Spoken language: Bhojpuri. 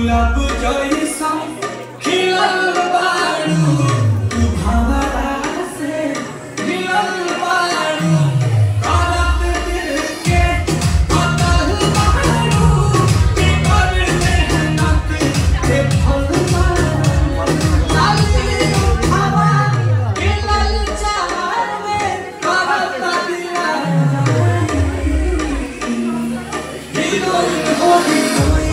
गुलाब जैसा खिलल बारू तू भंवरा से मिलल बारू करत दिल के कतल बारू बिगर मेहनत के फल बारू लाली उठावा खिलल चावे करत दिल हीरोइन हो